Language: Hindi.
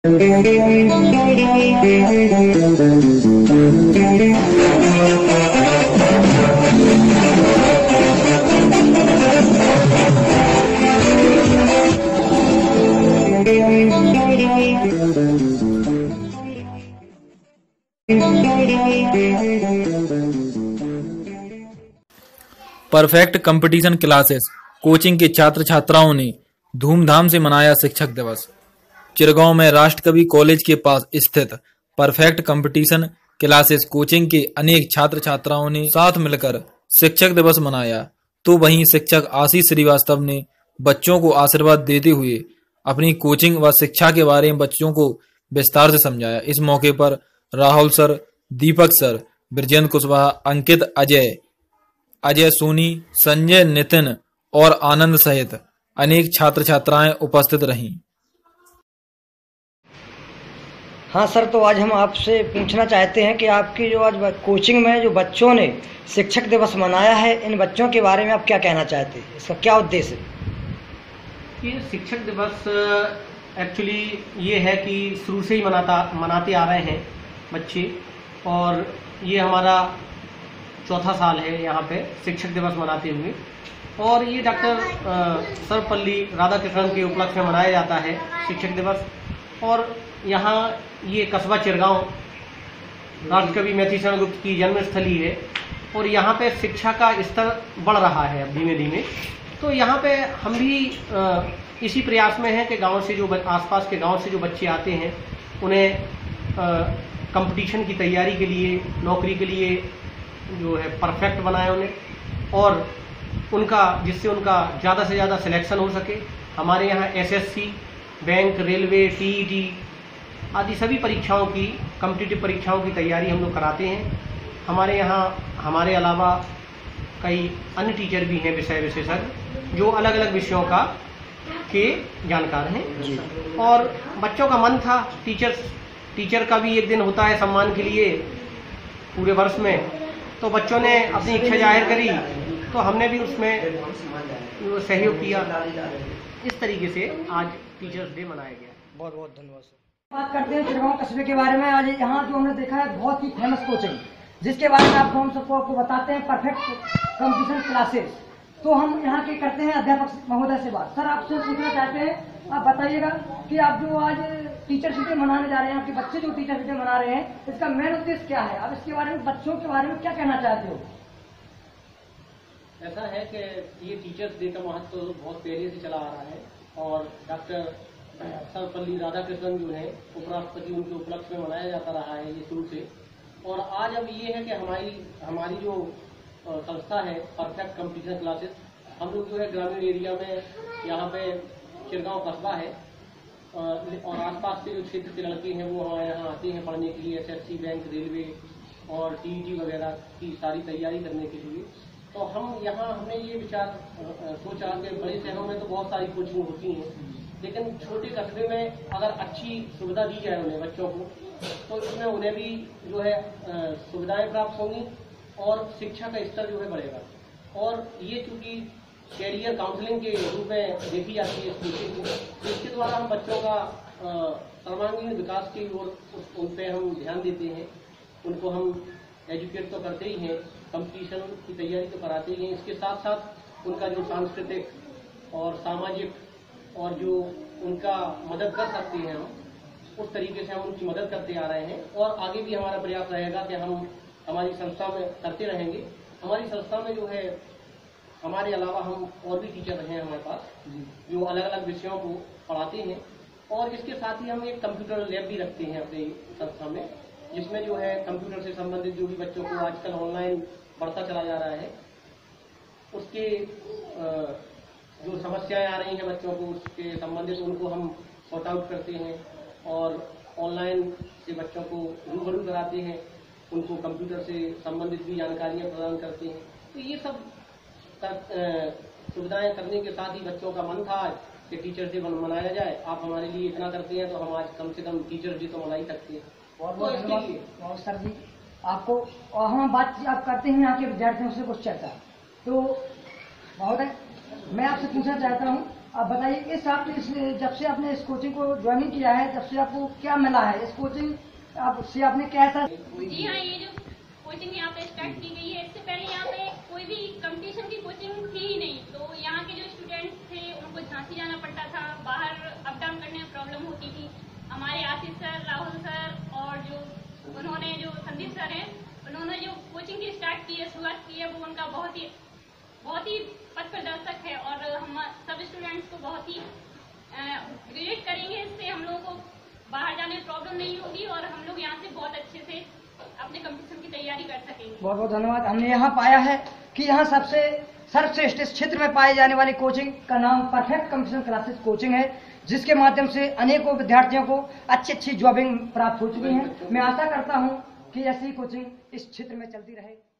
परफेक्ट कंपटीशन क्लासेस कोचिंग के छात्र छात्राओं ने धूमधाम से मनाया शिक्षक दिवस। चिरगांव में राष्ट्रकवि कॉलेज के पास स्थित परफेक्ट कंपटीशन क्लासेस कोचिंग के अनेक छात्र छात्राओं ने साथ मिलकर शिक्षक दिवस मनाया। तो वहीं शिक्षक आशीष श्रीवास्तव ने बच्चों को आशीर्वाद देते हुए अपनी कोचिंग व शिक्षा के बारे में बच्चों को विस्तार से समझाया। इस मौके पर राहुल सर, दीपक सर, ब्रजेंद्र कुशवाहा, अंकित, अजय सोनी, संजय, नितिन और आनंद सहित अनेक छात्र छात्राएं उपस्थित रहीं। हाँ सर, तो आज हम आपसे पूछना चाहते हैं कि आपकी जो आज कोचिंग में जो बच्चों ने शिक्षक दिवस मनाया है, इन बच्चों के बारे में आप क्या कहना चाहते हैं? इसका क्या उद्देश्य है? ये शिक्षक दिवस एक्चुअली ये है कि शुरू से ही मनाते आ रहे हैं बच्चे, और ये हमारा चौथा साल है यहाँ पे शिक्षक दिवस मनाते हुए। और ये डॉक्टर सर्वपल्ली राधाकृष्णन के उपलक्ष्य में मनाया जाता है शिक्षक दिवस। और यहाँ ये कस्बा चिरगांव राष्ट्रकवि मैथिलीशरण गुप्त की जन्मस्थली है, और यहाँ पे शिक्षा का स्तर बढ़ रहा है अब धीमे धीमे। तो यहाँ पे हम भी इसी प्रयास में हैं कि गांव से जो आसपास के गांव से जो बच्चे आते हैं उन्हें कंपटीशन की तैयारी के लिए, नौकरी के लिए जो है परफेक्ट बनाए उन्हें, और जिससे उनका ज़्यादा से ज़्यादा सिलेक्शन हो सके। हमारे यहाँ एसएससी, बैंक, रेलवे, टीईटी आदि सभी परीक्षाओं की, कॉम्पिटिटिव परीक्षाओं की तैयारी हम लोग कराते हैं। हमारे यहाँ हमारे अलावा कई अन्य टीचर भी हैं, विषय विशेषज्ञ, जो अलग अलग विषयों के जानकार हैं। और बच्चों का मन था, टीचर का भी एक दिन होता है सम्मान के लिए पूरे वर्ष में, तो बच्चों ने अपनी इच्छा जाहिर करी, तो हमने भी उसमें सहयोग किया। इस तरीके से आज टीचर्स डे मनाया गया। बहुत बहुत धन्यवाद सर। बात करते हैं चिरगांव कस्बे के बारे में। आज यहाँ जो हमने देखा है बहुत ही फेमस कोचिंग, जिसके बारे में हम सबको बताते हैं, परफेक्ट कंपटीशन क्लासेस। तो हम यहाँ के करते हैं अध्यापक महोदय से बात। सर, आपसे पूछना चाहते हैं, आप बताइएगा कि आप जो आज टीचर्स डे मनाने जा रहे हैं, आपके बच्चे जो टीचर्स डे मना रहे हैं, इसका मेन उद्देश्य क्या है? आप इसके बारे में, बच्चों के बारे में क्या कहना चाहते हो? ऐसा है कि ये टीचर्स डे का महत्व तो बहुत पहले से चला आ रहा है, और डॉक्टर सर्वपल्ली राधाकृष्णन जो है उपराष्ट्रपति, उनके उपलक्ष्य में मनाया जाता रहा है ये शुरू से। और आज अब ये है कि हमारी जो संस्था है परफेक्ट कंपटीशन क्लासेस, हम लोग जो है ग्रामीण एरिया में, यहाँ पे चिरगांव कस्बा है और आसपास के जो क्षेत्र के लड़के हैं वो हमारे यहाँ आते हैं पढ़ने के लिए, एसएससी, बैंक, रेलवे और टीईटी वगैरह की सारी तैयारी करने के लिए। तो हमने ये विचार सोचा कि बड़े शहरों में तो बहुत सारी कोचिंग होती हैं, लेकिन छोटे कस्बे में अगर अच्छी सुविधा दी जाए उन्हें, बच्चों को, तो इसमें उन्हें भी जो है सुविधाएं प्राप्त होंगी और शिक्षा का स्तर जो है बढ़ेगा। और ये चूँकि कैरियर काउंसलिंग के रूप में देखी जाती है इस कोचिंग को, इसके द्वारा हम बच्चों का सर्वांगीण विकास की ओर उन पर हम ध्यान देते हैं। उनको हम एजुकेट तो करते ही हैं, कंपटीशन की तैयारी तो कराते ही हैं, इसके साथ साथ उनका जो सांस्कृतिक और सामाजिक और जो उनका मदद कर सकते हैं हम, उस तरीके से हम उनकी मदद करते आ रहे हैं। और आगे भी हमारा प्रयास रहेगा कि हम हमारी संस्था में करते रहेंगे। हमारी संस्था में जो है हमारे अलावा हम और भी टीचर हैं हमारे पास, जो अलग अलग विषयों को पढ़ाते हैं। और इसके साथ ही हम एक कंप्यूटर लैब भी रखते हैं अपने संस्था में, जिसमें जो है कंप्यूटर से संबंधित जो भी बच्चों को आजकल ऑनलाइन बढ़ता चला जा रहा है, उसके जो समस्याएं आ रही हैं बच्चों को, उसके संबंधित उनको हम सॉर्ट आउट करते हैं और ऑनलाइन से बच्चों को रूबरू कराते हैं, उनको कंप्यूटर से संबंधित भी जानकारियां प्रदान करते हैं। तो ये सब सुविधाएं करने के साथ ही बच्चों का मन था कि टीचर्स डे मनाया जाए। आप हमारे लिए इतना करते हैं तो हम आज कम से कम टीचर्स डे तो मना ही सकते हैं। बहुत बहुत धन्यवाद सर जी आपको। और हम बात आप करते हैं यहाँ के विद्यार्थियों से कुछ चर्चा। तो महोदय, मैं आपसे पूछना चाहता हूँ अब बताइए इस जब से आपने इस कोचिंग को ज्वाइनिंग किया है, जब से आपको क्या मिला है इस कोचिंग से, आपने कैसा? जी हाँ, ये जो कोचिंग यहाँ पे स्टार्ट की गई है, इससे पहले यहाँ पे कोई भी कंपटीशन की कोचिंग थी ही नहीं। तो यहाँ के जो स्टूडेंट्स थे उनको झांसी जाना पड़ता था, बाहर अप डाउन करने में प्रॉब्लम होती थी। हमारे आशीष सर, राहुल सर और जो संदीप सर हैं, उन्होंने जो कोचिंग की स्टार्ट की है, शुरुआत की है, वो उनका बहुत ही पथ प्रदर्शक है और हम सब स्टूडेंट्स को बहुत ही रिलेट करेंगे। इससे हम लोगों को बाहर जाने में प्रॉब्लम नहीं होगी और हम लोग यहाँ से बहुत अच्छे से अपने कंपटीशन की तैयारी कर सकेंगे। बहुत बहुत धन्यवाद। हमने यहाँ पाया है कि यहाँ सबसे सर्वश्रेष्ठ इस क्षेत्र में पाए जाने वाली कोचिंग का नाम परफेक्ट कंपटीशन क्लासेस कोचिंग है, जिसके माध्यम से अनेकों विद्यार्थियों को अच्छी जॉबिंग प्राप्त हो चुकी है। मैं आशा करता हूँ कि ऐसी कोचिंग इस क्षेत्र में चलती रहे।